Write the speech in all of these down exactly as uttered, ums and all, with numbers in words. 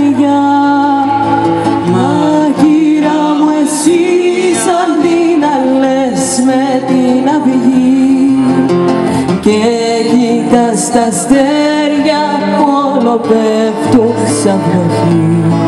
καρδιά. Μαγείρα μου εσύ σαν την αλες με την αυγή και κοίτας τα αστέρια που όλο πέφτουν σαν βροχή.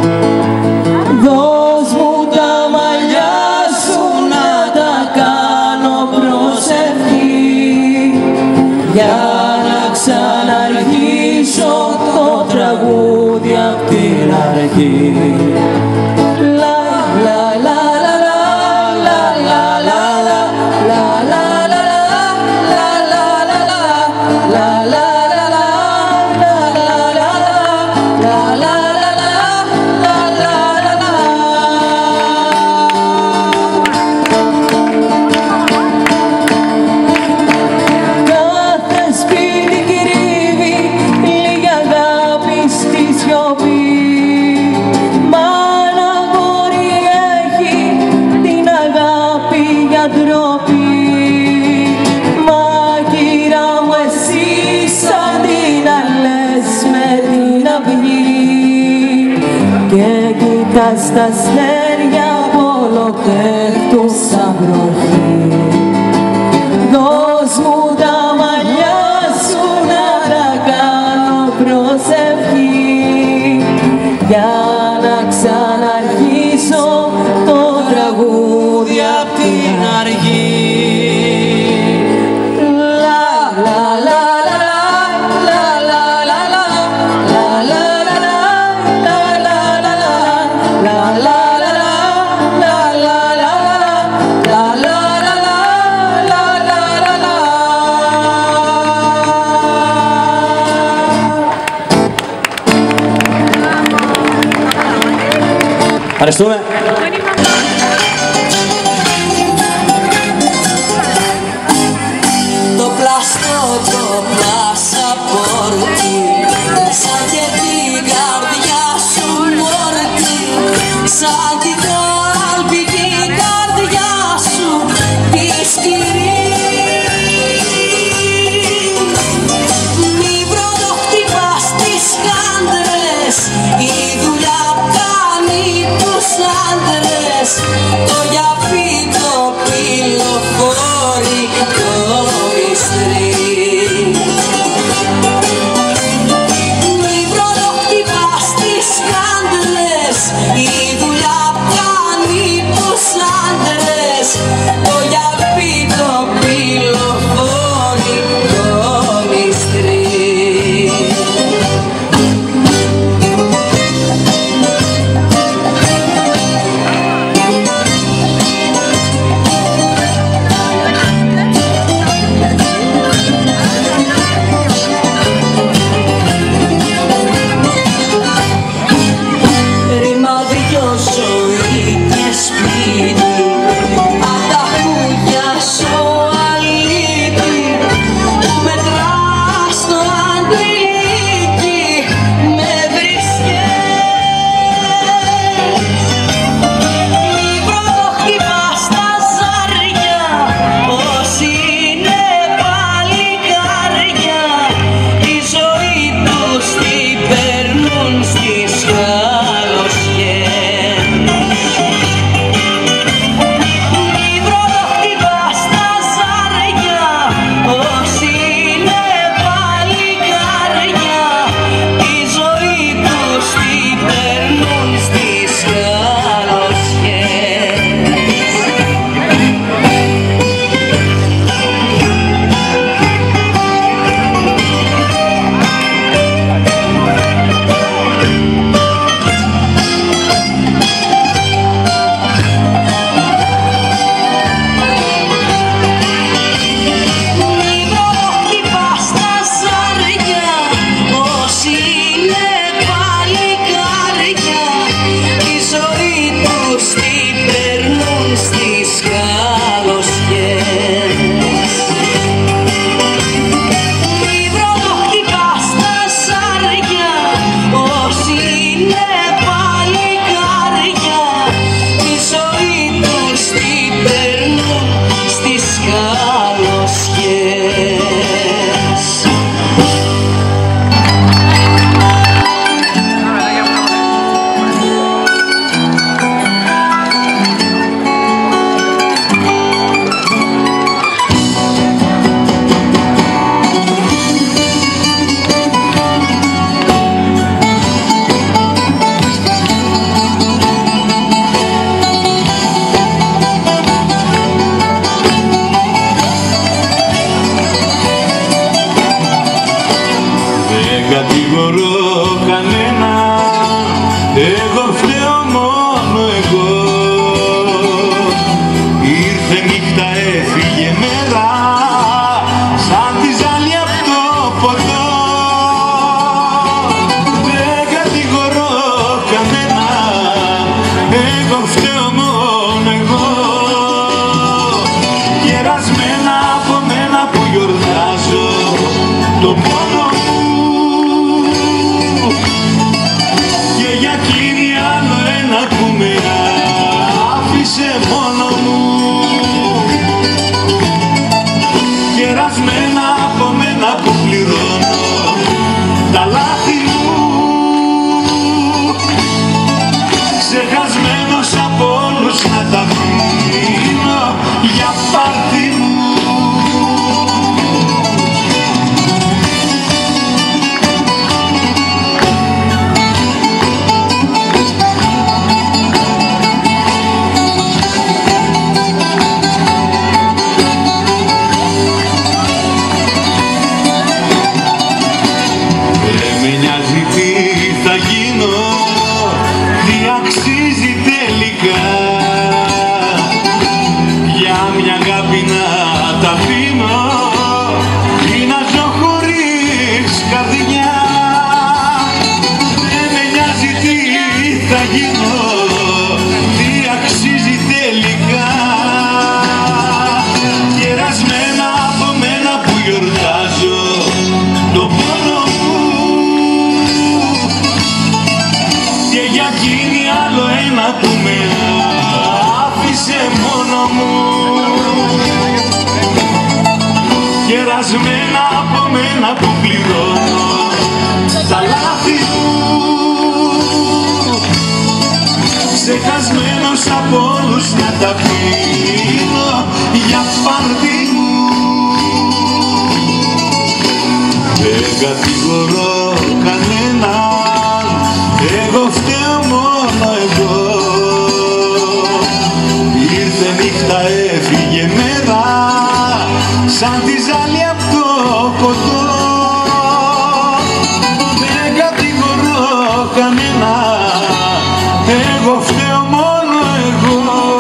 Δώσ' μου τα μαλλιά σου να τα κάνω προσευχή για να ξαναρχίσω το τραγούδι απ' την αρχή. Μαγείρα μου εσύ σαν την αλες με την αυγή και κοίτας τα αστέρια που όλο πέφτουν σαν βροχή. Δώσ' μου τα μαλλιά σου να τα κάνω προσευχή για να ξαναρχίσω το τραγούδι απ' την αρχή. Ευχαριστούμε. Το πλαστό, το πλασαπόρτι σαν και την καρδιά σου μόρτι, σαν την αλπική καρδιά σου τη σκληρή. Μη βροδοχτυπάς τις χάντρες, η δουλειά κάνει τους άντρες, το γιαπί το πυλοφόρι το μυστρί. Μη βροδοχτυπάς τις χάντρες, η δουλειά κάνει τους άντρες, το γιαπί το πυλοφόρι το μυστρί. εγώ φταίω μόνο εγώ. Ήρθε νύχτα, έφυγε μέρα, σαν τη ζάλη απ' το ποτό. Δεν κατηγορώ κανένα, εγώ φταίω μόνο εγώ. Κερασμένα από μένα που γιορτάζω το πόνο μου, και για εκείνη άλλο ένα που με άφησε μόνο μου. Κερασμένα από μένα που πληρώνω τα λάθη μου, ξεχασμένος από όλους να τα αφήνω για πάρτι μου. Κερασμένα από μένα που πληρώνω τα λάθη μου, ξεχασμένος από όλους να τα πίνω για πάρτι μου. Δεν κατηγορώ κανέναν, εγώ φταίω μόνο εγώ. Ήρθε νύχτα, έφυγε μέρα, σαν τη ζάλη απ' το ποτό. Δεν κατηγορώ κανένα, εγώ φταίω μόνο εγώ.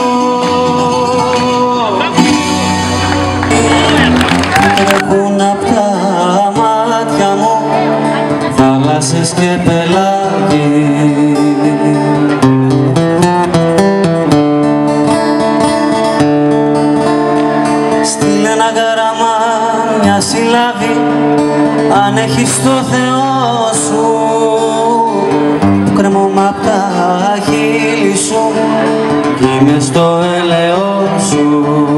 Έχουν απ' τα μάτια μου θάλασσες και πελάγι. Στείλε ένα γράμμα, μια συλλάβη, αν έχεις το Θεό σου, κρεμόμαι απ' τα χείλη σου κι είμαι στο έλεο σου.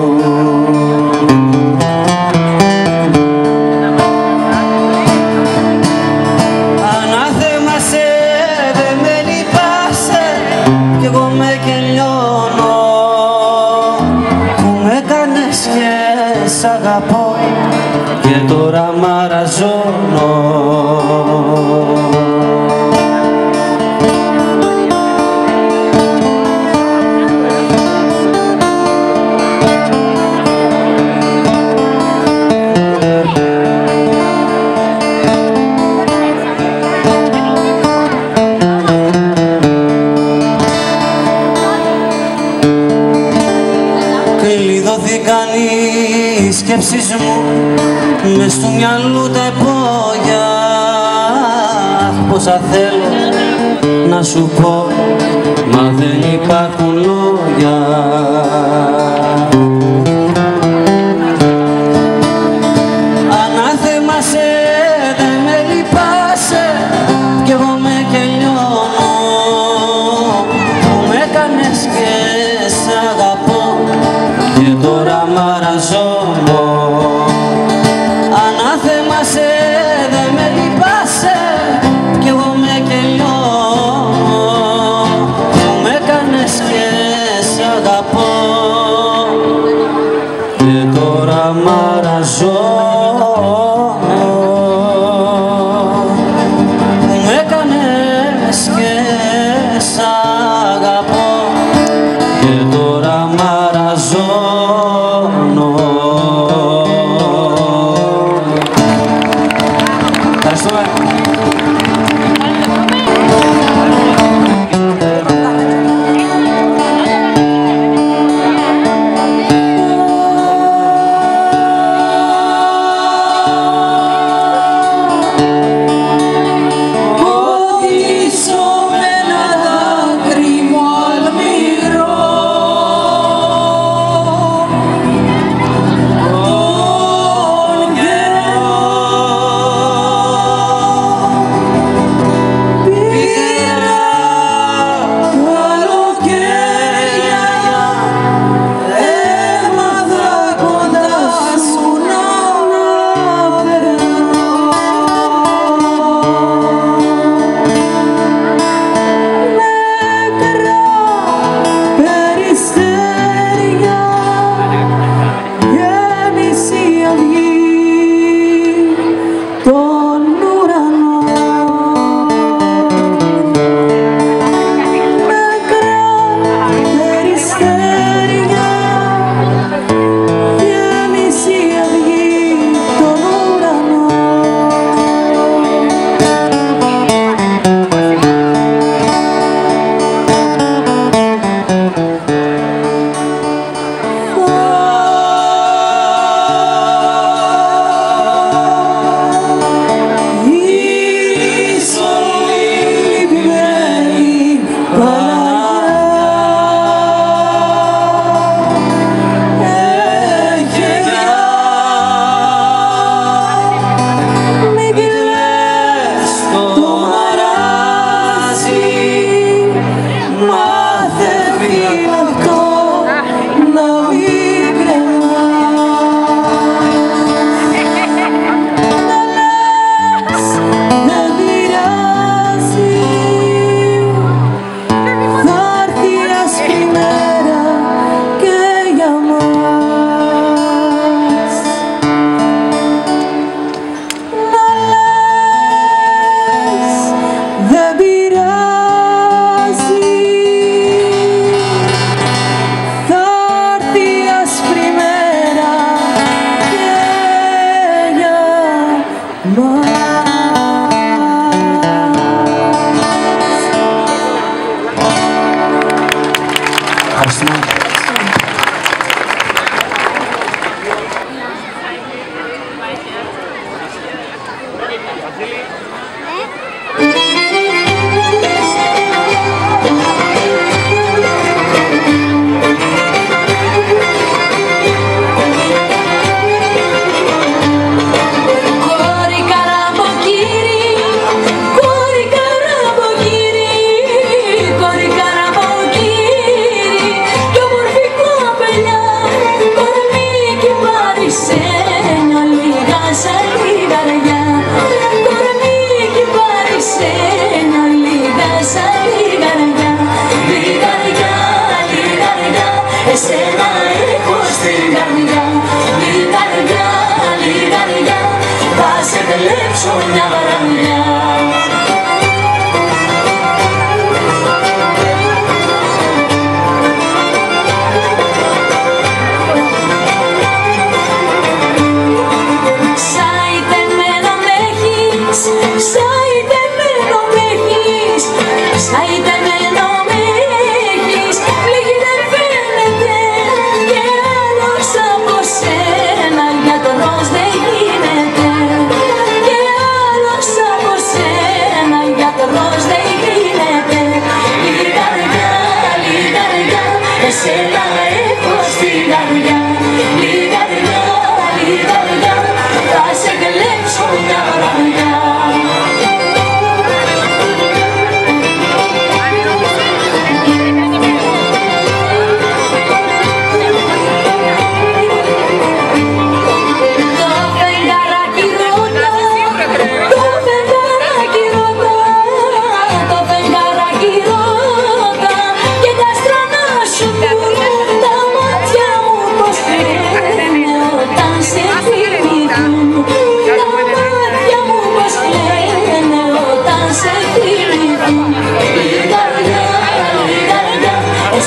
Ανάθεμα σε, δε με λυπάσαι, κι εγώ με κελιώνω, που με κάνες και σ' αγαπώ και τώρα μαραζώνω. Κλειδώθηκαν οι σκέψεις μου μες του μυαλού τα υπόγεια. Πόσα θέλω να σου πω, μα δεν υπάρχουν λόγια. Ανάθεμα σε, δε με λυπάσαι, κι εγώ με κελιώνω, που με έκανες και σ' αγαπώ και τώρα μαραζώνω. Ανάθεμα σε, δε με λυπάσαι, κι εγώ με κελιώνω, που με έκανες και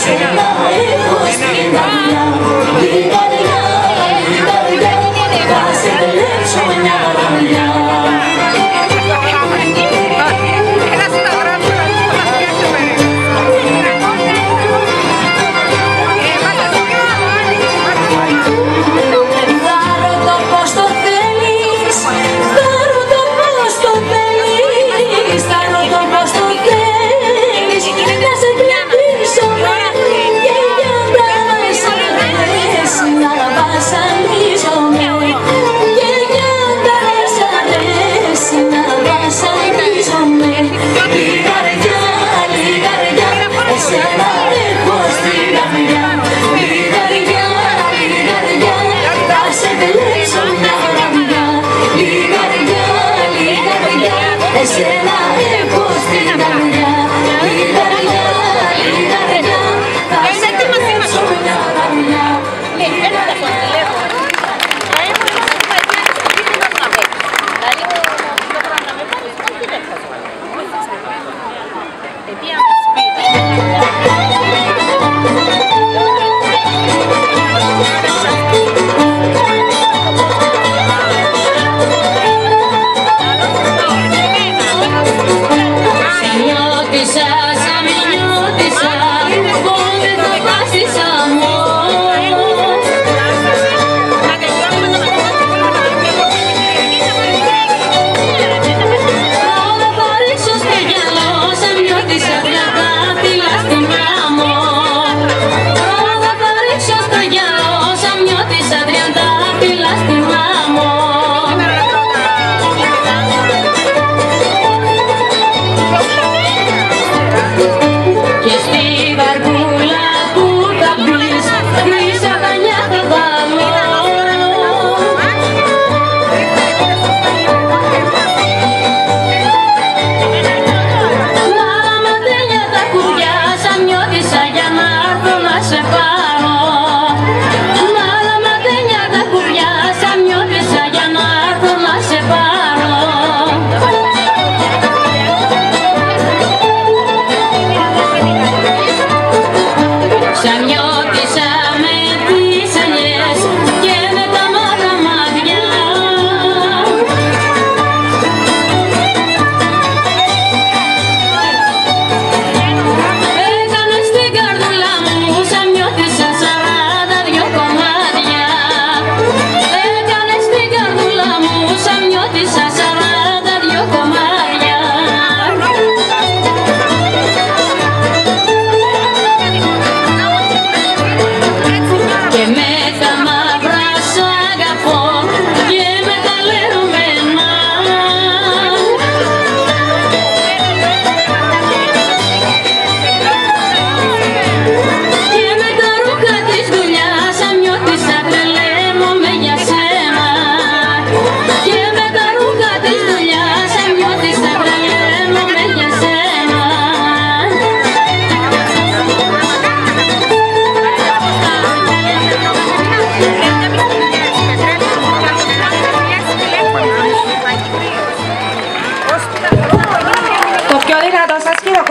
σένα.